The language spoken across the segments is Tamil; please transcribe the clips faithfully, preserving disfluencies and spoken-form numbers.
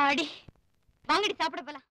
அப்பாடி, வாங்கடி சாப்பிட போலாம்.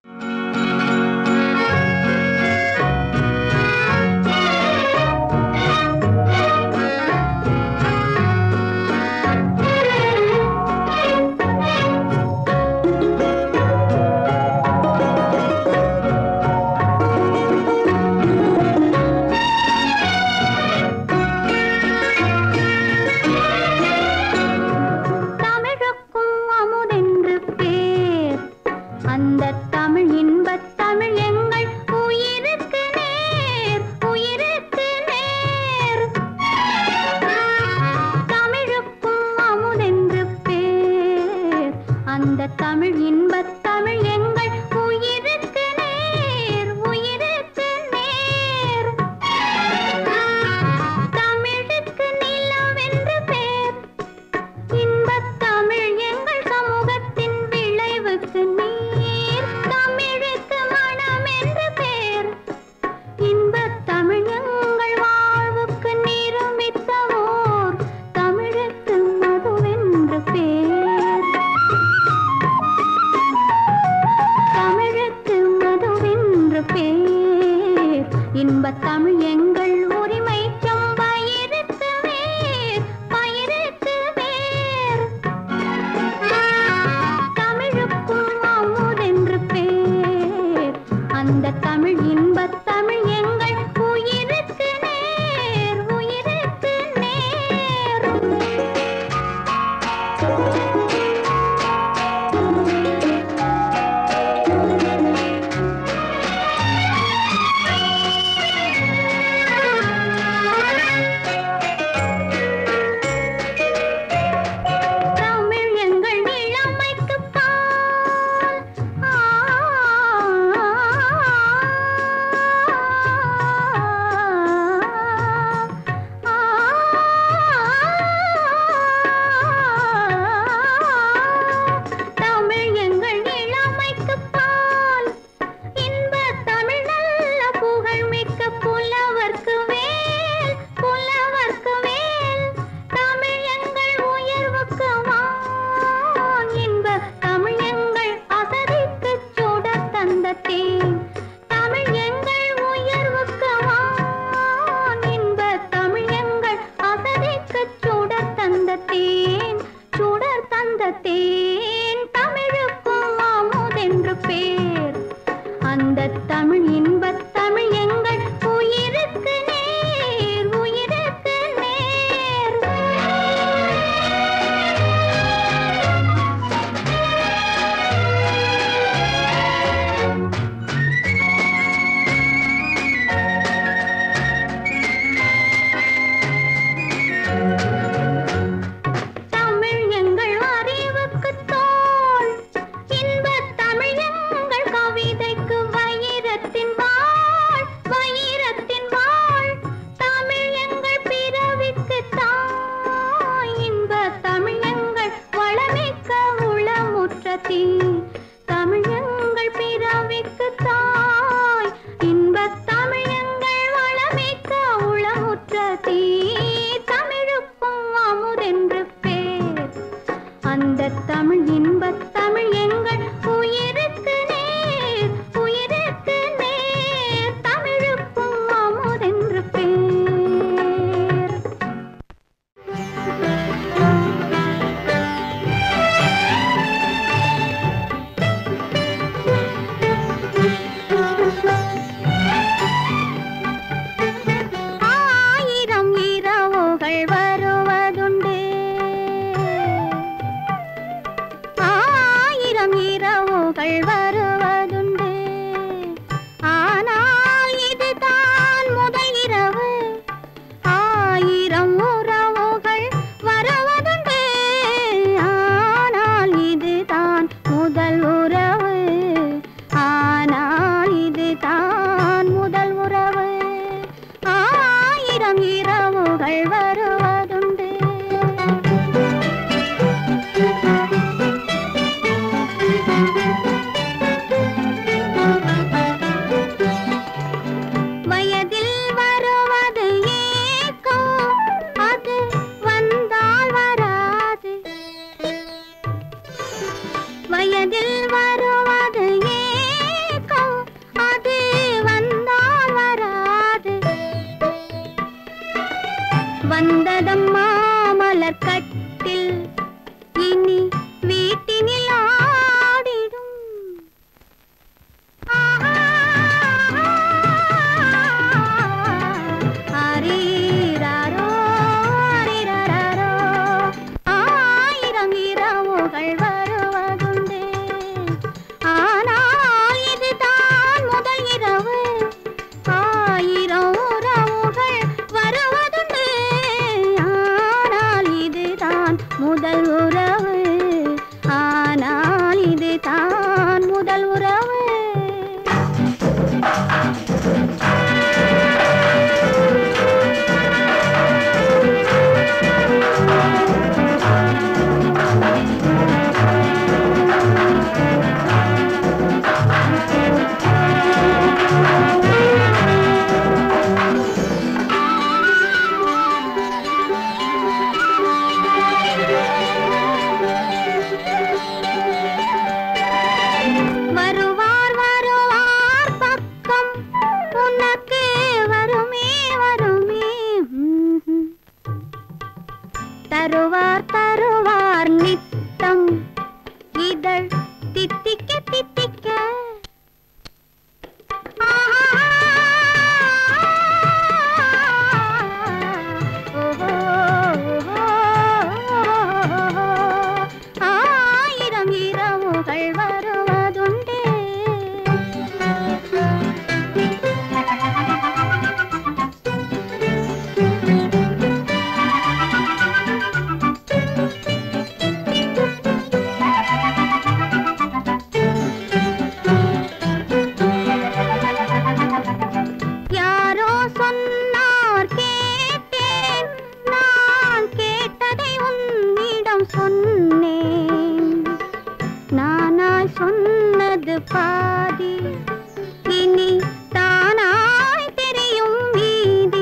போனேன். நானா சொன்னது பாதி, இனி தானாய் தெரியும் வீதி.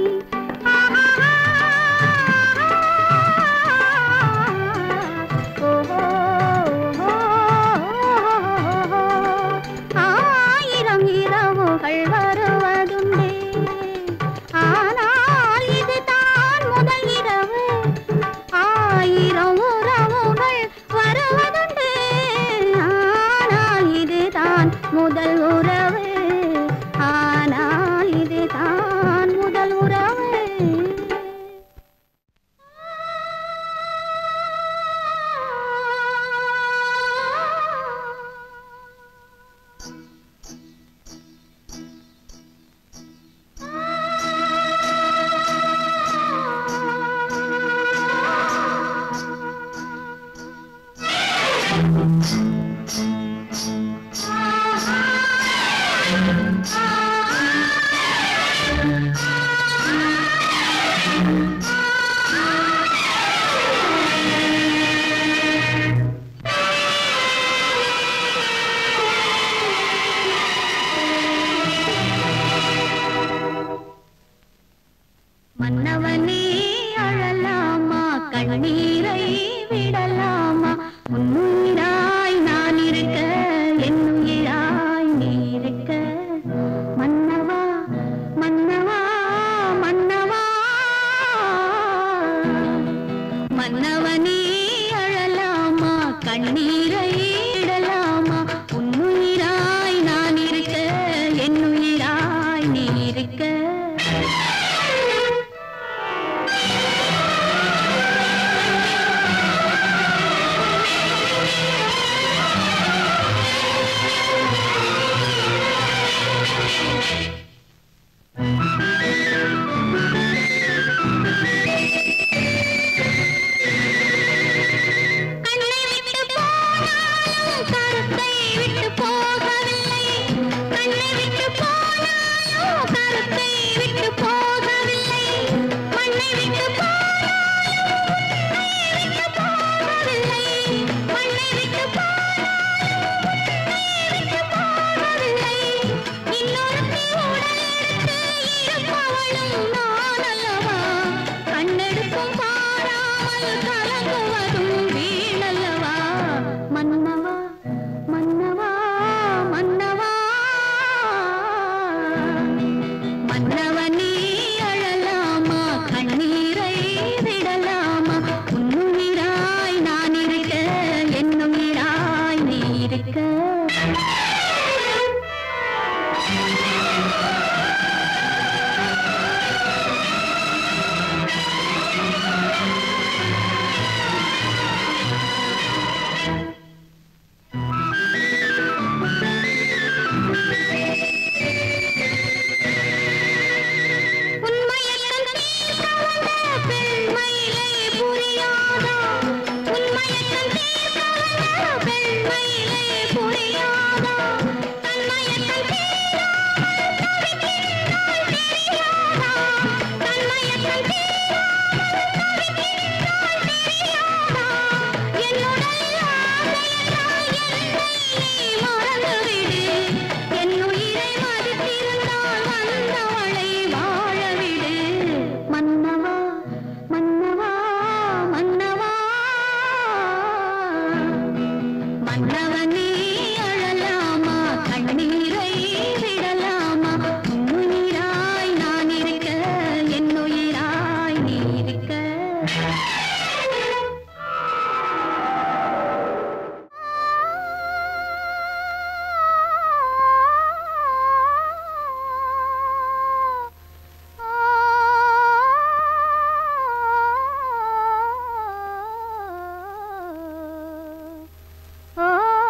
ஆயிரம் இரவுகள் வருவதுண்டே, ஆனால் இதுதான் முதல் இரவு. ஆயிரம் உறவுகள் வருவதுண்டு, ஆனால் இதுதான் முதல் உறவு. ஆனால் இதுதான் முதல் உறவு. மன்னவனே அழலாமா, கண்ணீரை விடலாமா? உன்னுயிராய் நான் இருக்க, என்னுயிராய் நீ இருக்க. மன்னவா மன்னவா மன்னவா, மன்னவனே அழலாமா, கண்ணீரை விடலாமா? உன்னுயிராய் நான் இருக்க, என்னுயிராய் நீ இருக்க. Oh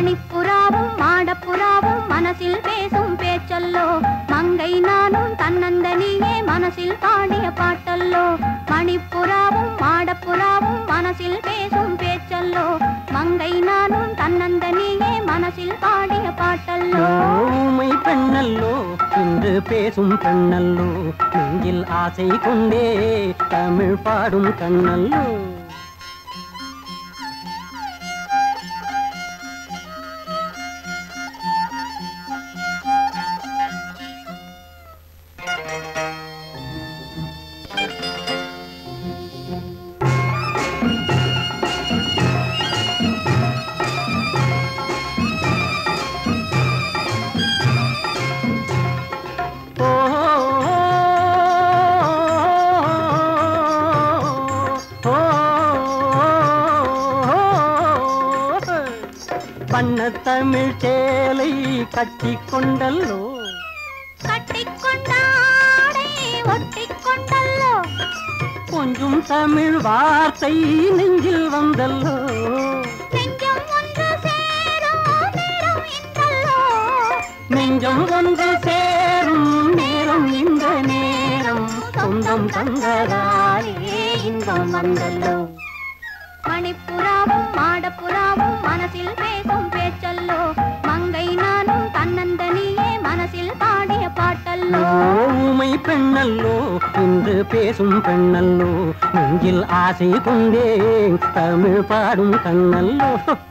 மணிப்புறாவும் மாடப்புறாவும் மனசில் பேசும் பேச்சல்லோ மங்கை நானும் தன்னந்தனியே மனசில் பாடிய பாட்டல்லோ மணிப்புறாவும் மாடப்புறாவும் மனசில் பேசும் பேச்சல்லோ மங்கை நானும் தன்னந்தனியே மனசில் பாடிய பாட்டல்லோ ஊமை பெண்ணல்லோ இன்று பேசும் பெண்ணல்லோ நெஞ்சில் ஆசை கொண்டே தமிழ் பாடும் கண்ணல்லோ தமிழ் சேலை கட்டிக் கொண்டல்லோ கட்டிக்கொண்டாடை ஒட்டிக்கொண்டல்லோ கொஞ்சம் தமிழ் வார்த்தை நெஞ்சில் வந்தல்லோ நெஞ்சம் ஒன்று சேரும் நேரம் இன்றல்லோ நெஞ்சம் ஒன்று சேரும் நேரம் இந்த நேரம் சொந்தம் தந்ததாலே இன்பம் வந்தல்லோ மணிப்புறாவும் மாடப்புறாவும் மனசில் பேசும் பேச்சல்லோ மங்கை நானும் தன்னந்தனியே மனசில் பாடிய பாட்டல்லோ ஊமை பெண்ணல்லோ இன்று பேசும் பெண்ணல்லோ நெஞ்சில் ஆசை கொண்டே தமிழ் பாடும் கண்ணல்லோ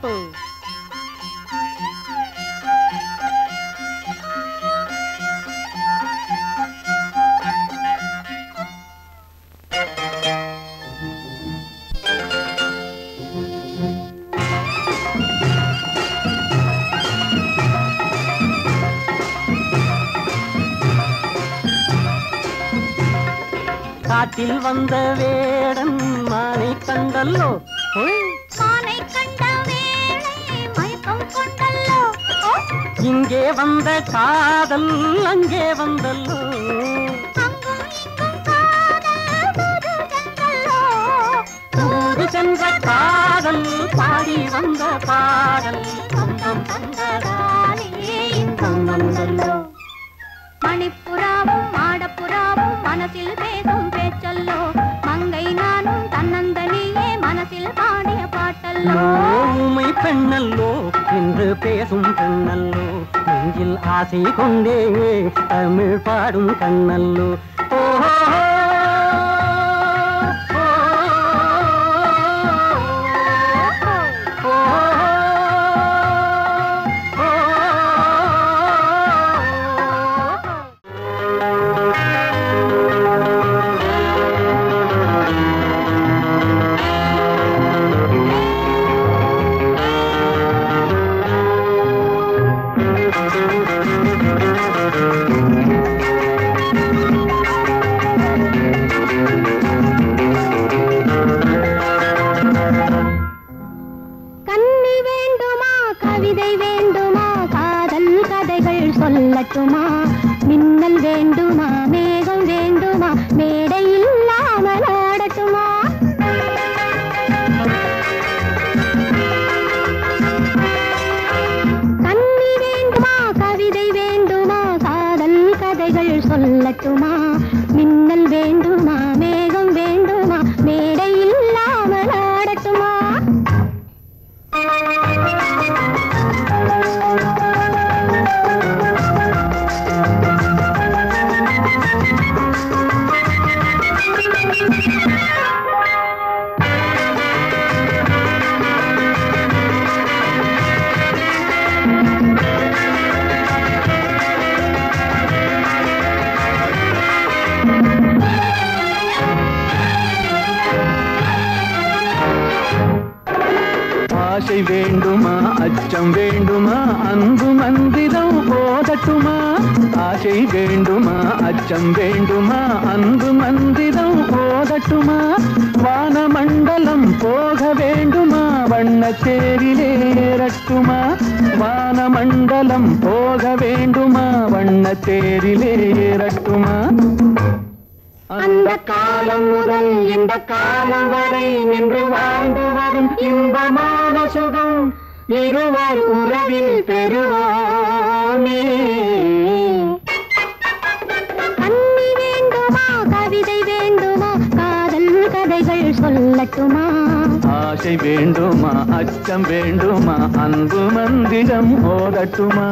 காட்டில் வந்த வேடன் மானை கண்டல்லோ மானை கண்ட வேளை மயக்கம் கொண்டல்லோ இங்கே வந்த காதல் அங்கே வந்தல்லோ அங்கும் இங்கும் காதல் தூது சென்றல்லோ தூது சென்ற காதல் பாடி வந்த பாடல் சொந்தம் தந்ததாலே இன்பம் வந்தல்லோ மணிப்புறாவும் மாடப்புறாவும் மனசில் பேசும் பேச்சல்லோ மங்கை நானும் தன்னந்தனியே மனசில் பாடிய பாட்டல்லோ ஊமை பெண்ணல்லோ இன்று பேசும் பெண்ணல்லோ நெஞ்சில் ஆசை கொண்டே தமிழ் பாடும் கண்ணல்லோ ஓஹோ சொல்லட்டுமா மின்னல் வேண்டுமா மேகம் வேண்டுமா மேடை இல்லாமல் ஆடட்டுமா கண்ணி வேண்டுமா கவிதை வேண்டுமா காதல் கதைகள் சொல்லட்டுமா மின்னல் வேண்டுமா மேகம் வேண்டுமா மேடை இல்லாமல் ஆடட்டுமா ஆசை வேண்டுமா அச்சம் வேண்டுமா அன்பு மந்திரம் போதட்டுமா ஆசை வேண்டுமா அச்சம் வேண்டுமா அன்பு மந்திரம் போதட்டுமா வானமண்டலம் போக வேண்டுமா வண்ணத்தேரிலே ஏறட்டுமா வானமண்டலம் போக வேண்டுமா வண்ணத்தேரிலே ஏறட்டுமா அந்த காலம் முதல் இந்த காலம் வரை நின்று வாழ்ந்து வரும் இன்பமான சுகம் இருவர் உறவில் பெறுவோமே. கண்ணி வேண்டுமா கவிதை வேண்டுமா காதல் கதைகள் சொல்லட்டுமா? ஆசை வேண்டுமா அச்சம் வேண்டுமா அன்பு மந்திரம் ஓதட்டுமா?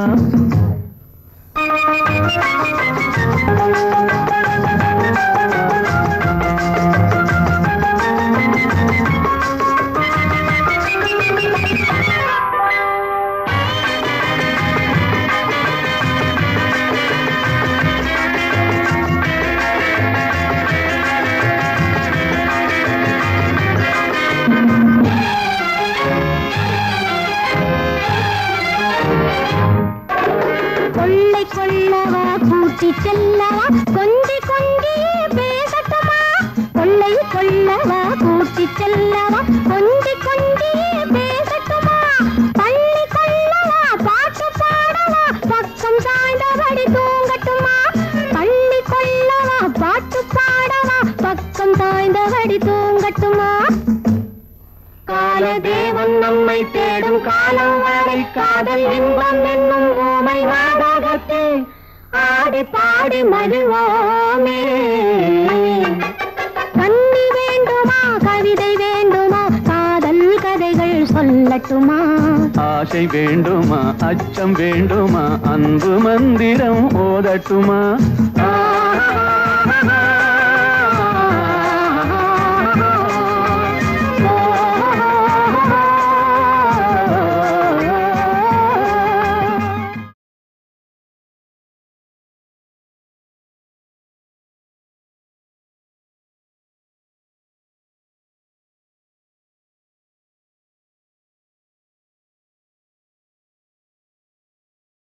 கொள்ளை கொள்ளவா கூட்டி செல்லவா கொஞ்சி கொஞ்சி பேசட்டுமா? கொள்ளை கொள்ளவா கூட்டி செல்லவா கொஞ்சி கொஞ்சி பேசட்டுமா? பள்ளி கொள்ளவா பாட்டு பாடவா பக்கம் சாய்ந்தபடி தூங்கட்டுமா? பள்ளி கொள்ளவா பாட்டு பாடவா பக்கம் சாய்ந்தபடி தூங்கட்டுமா? காலதேவன் நம்மை தேடும் காலம் வரை காதல் இன்பம் என்னும் ஓமை நாடகத்தில் ஆடி பாடி மகிழ்வோமே. கண்ணி வேண்டுமா கவிதை வேண்டுமா காதல் கதைகள் சொல்லட்டுமா? ஆசை வேண்டுமா அச்சம் வேண்டுமா அன்பு மந்திரம் ஓதட்டுமா? ஆ